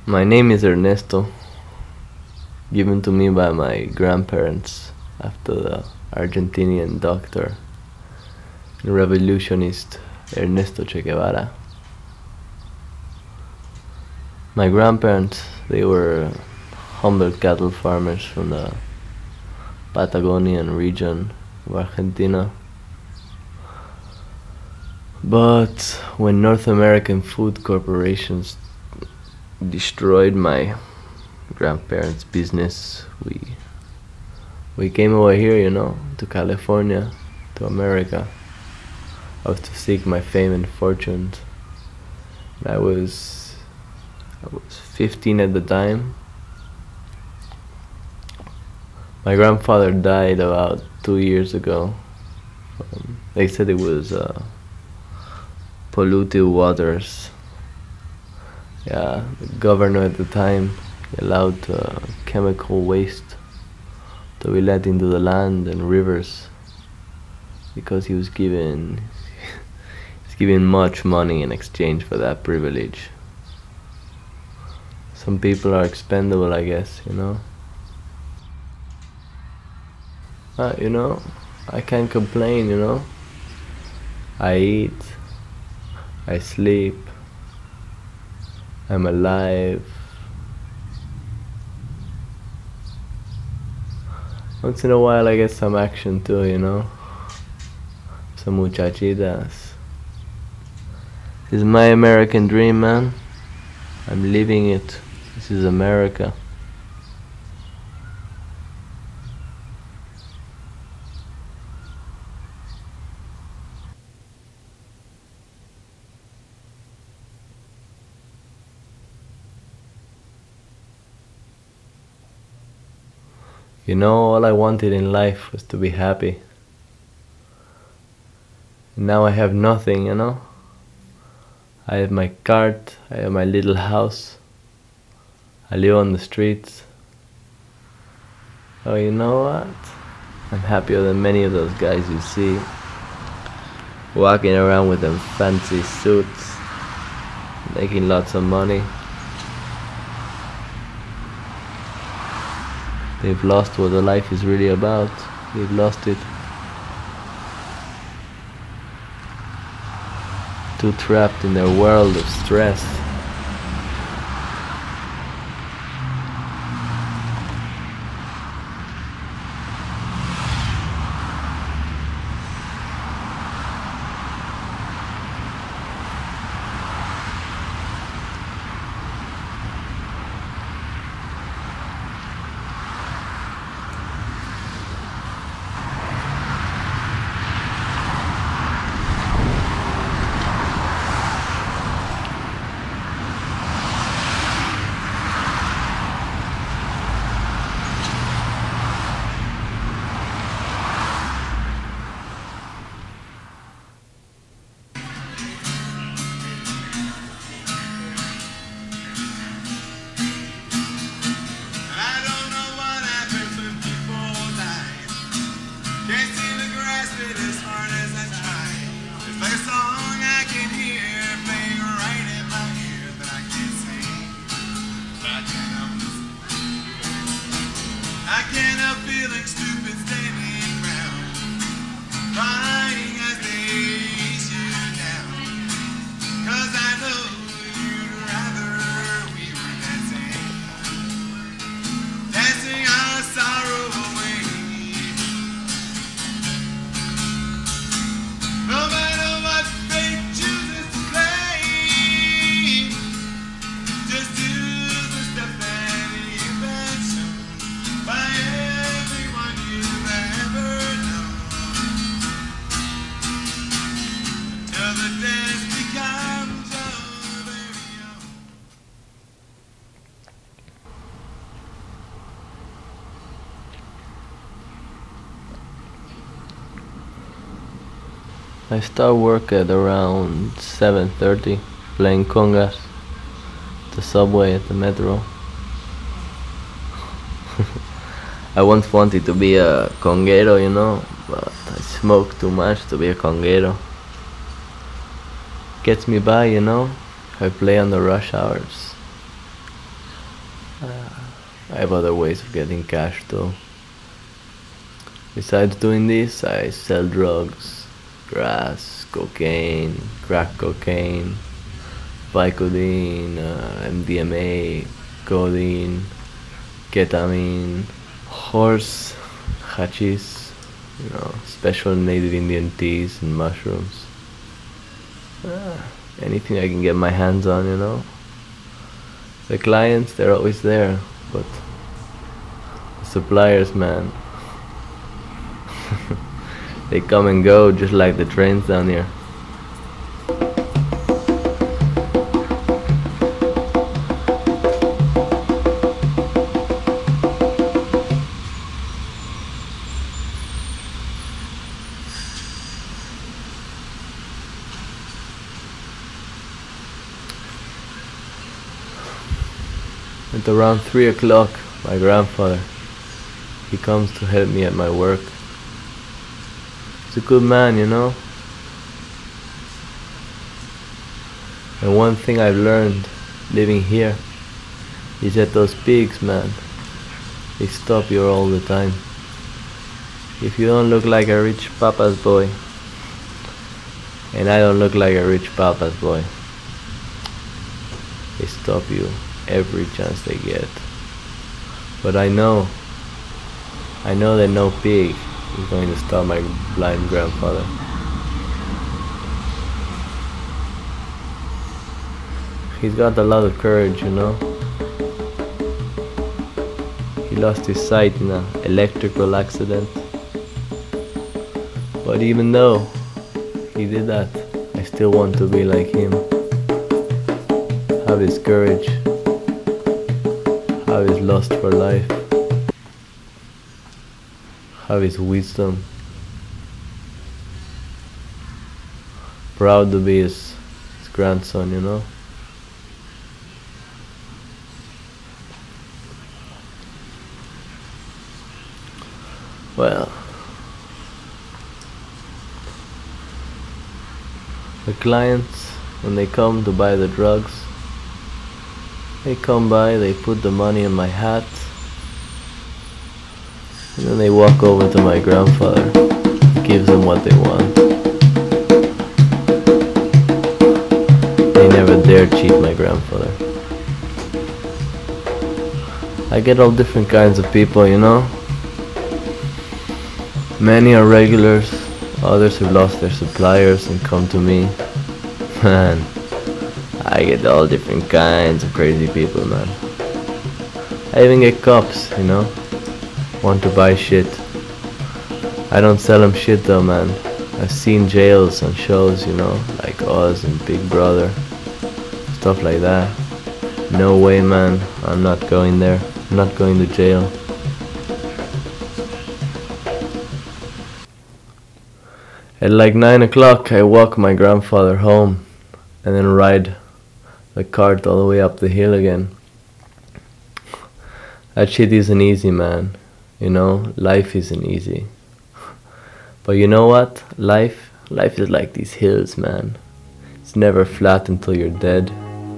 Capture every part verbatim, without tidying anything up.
My name is Ernesto, given to me by my grandparents after the Argentinian doctor and revolutionist Ernesto Che Guevara. My grandparents, they were humble cattle farmers from the Patagonian region of Argentina. But when North American food corporations destroyed my grandparents' business, we we came over here, you know, to California, to America. I was to seek my fame and fortunes. I was I was fifteen at the time. My grandfather died about two years ago. Um, they said it was uh, polluted waters. Yeah, the governor at the time allowed uh, chemical waste to be let into the land and rivers because he was given he's given much money in exchange for that privilege. Some people are expendable, I guess, you know. Uh, you know, I can't complain, you know. I eat, I sleep, I'm alive. Once in a while I get some action too, you know. Some muchachitas. This is my American dream, man. I'm living it. This is America. You know, all I wanted in life was to be happy. And now I have nothing, you know. I have my cart, I have my little house. I live on the streets. Oh, you know what? I'm happier than many of those guys you see walking around with them fancy suits, making lots of money. They've lost what the life is really about. They've lost it. Too trapped in their world of stress. I start work at around seven thirty, playing congas, the subway, at the metro. I once wanted to be a conguero, you know, but I smoke too much to be a conguero. Gets me by, you know, I play on the rush hours. I have other ways of getting cash though. Besides doing this, I sell drugs, grass, cocaine, crack cocaine, Vicodin, uh, M D M A, codeine, ketamine, horse, hachis, you know, special native Indian teas and mushrooms. Uh, anything I can get my hands on, you know. The clients, they're always there, but the suppliers, man, they come and go just like the trains down here. At around three o'clock, my grandfather, he comes to help me at my work. He's a good man, you know. And one thing I've learned living here is that those pigs, man, they stop you all the time. If you don't look like a rich papa's boy, and I don't look like a rich papa's boy, they stop you every chance they get. But I know, I know that no pig is going to stop my blind grandfather. He's got a lot of courage, you know. He lost his sight in an electrical accident. But even though he did that, I still want to be like him. Have his courage, have his lust for life, have his wisdom. Proud to be his, his grandson, you know. Well, the clients, when they come to buy the drugs, they come by, they put the money in my hat, and then they walk over to my grandfather, gives them what they want. They never dare cheat my grandfather. I get all different kinds of people, you know. Many are regulars, others have lost their suppliers and come to me. Man, I get all different kinds of crazy people, man. I even get cops, you know, want to buy shit. I don't sell them shit though, man. I've seen jails on shows, you know, like Oz and Big Brother, stuff like that. No way, man, I'm not going there. I'm not going to jail. At like nine o'clock, I walk my grandfather home and then ride the cart all the way up the hill again. That shit isn't easy, man. You know, life isn't easy. But you know what? Life, life is like these hills, man. It's never flat until you're dead.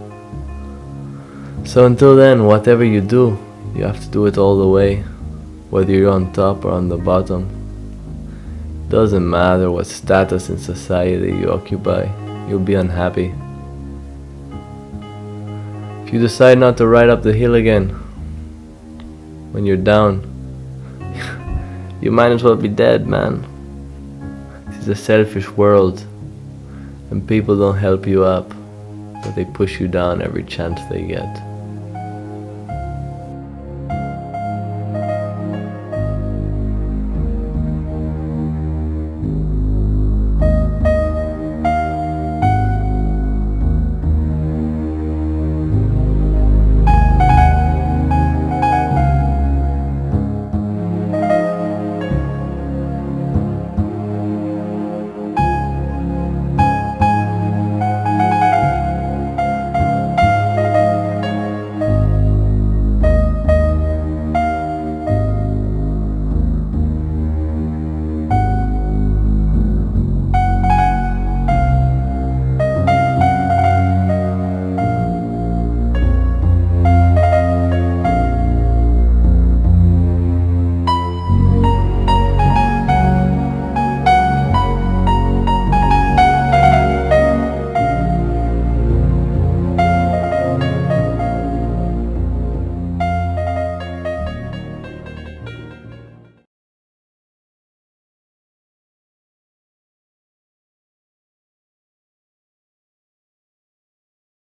So until then, whatever you do, you have to do it all the way, whether you're on top or on the bottom. Doesn't matter what status in society you occupy, you'll be unhappy. If you decide not to ride up the hill again, when you're down, you might as well be dead, man. This is a selfish world, and people don't help you up, but they push you down every chance they get.